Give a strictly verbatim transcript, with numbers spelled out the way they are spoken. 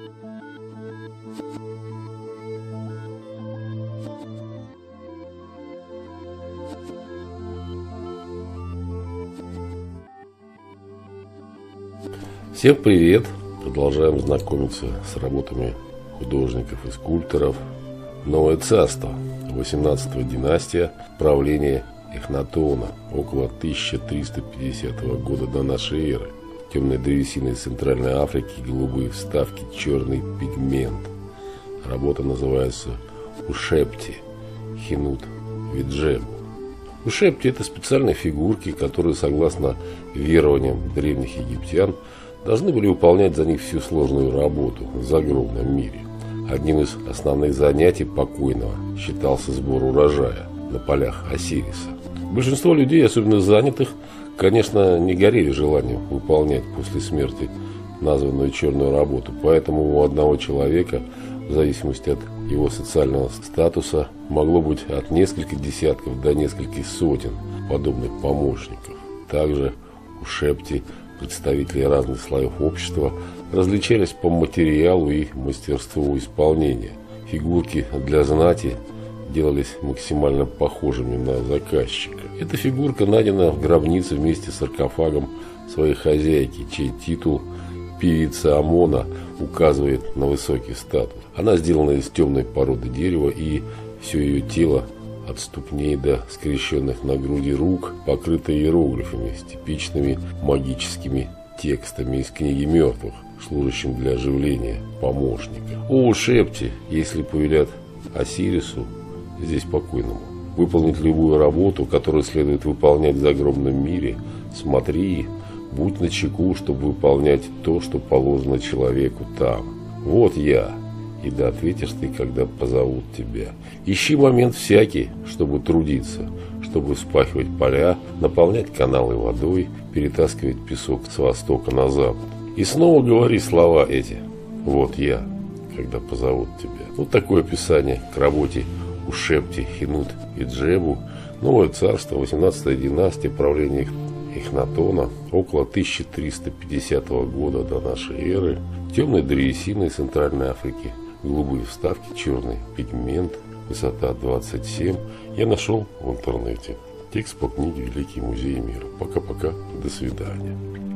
Всем привет! Продолжаем знакомиться с работами художников и скульпторов. Новое царство, восемнадцатая династия, правление Эхнатона, около тысяча триста пятидесятого года до нашей эры. Темная древесина из Центральной Африки, голубые вставки, черный пигмент. Работа называется Ушепти, Хинут Виджебу. Ушепти – это специальные фигурки, которые, согласно верованиям древних египтян, должны были выполнять за них всю сложную работу в загробном мире. Одним из основных занятий покойного считался сбор урожая на полях Осириса. Большинство людей, особенно занятых, конечно, не горели желанием выполнять после смерти названную черную работу, поэтому у одного человека, в зависимости от его социального статуса, могло быть от нескольких десятков до нескольких сотен подобных помощников. Также у Ушепти представители разных слоев общества различались по материалу и мастерству исполнения. Фигурки для знати делались максимально похожими на заказчика. Эта фигурка найдена в гробнице вместе с саркофагом своей хозяйки, чей титул певица Амона указывает на высокий статус. Она сделана из темной породы дерева, и все ее тело от ступней до скрещенных на груди рук покрыто иероглифами с типичными магическими текстами из книги мертвых, служащим для оживления помощника. О Ушепти, если повелят Осирису, здесь покойному, выполнить любую работу, которую следует выполнять в загробном мире, смотри, будь начеку, чтобы выполнять то, что положено человеку там. Вот я. И да ответишь ты, когда позовут тебя. Ищи момент всякий, чтобы трудиться, чтобы вспахивать поля, наполнять каналы водой, перетаскивать песок с востока на запад. И снова говори слова эти. Вот я, когда позовут тебя. Вот такое описание к работе Ушепти, Хинут Виджебу. Новое царство, восемнадцатая династия, правление Эхнатона, около тысяча триста пятидесятого года до нашей эры. Темная древесина из Центральной Африки, голубые вставки, черный пигмент, высота двадцать семь. Я нашел в интернете. Текст по книге «Великие музеи мира». Пока-пока, до свидания.